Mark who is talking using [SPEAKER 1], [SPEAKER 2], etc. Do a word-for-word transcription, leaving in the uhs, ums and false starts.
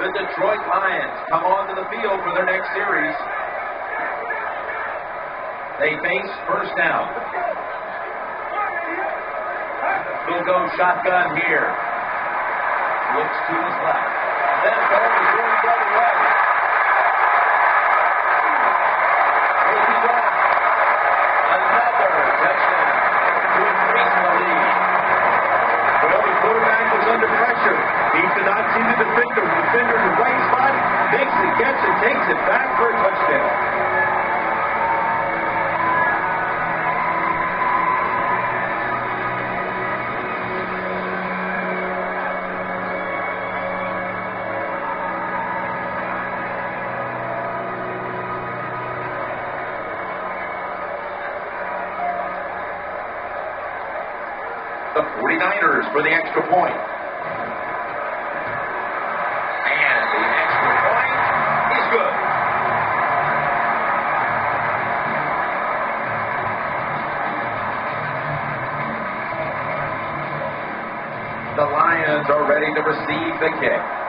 [SPEAKER 1] the Detroit Lions come onto the field for their next series. They face first down. He'll go shotgun here. Looks to his left. Then throw is going the other way. He's off. Another touchdown to increase the lead.
[SPEAKER 2] Well, the quarterback was under pressure. He did not see the defender. The defender in the right spot, makes the catch and takes it back for a touchdown.
[SPEAKER 1] The forty-niners for the extra point. And the extra point is good. The Lions are ready to receive the kick.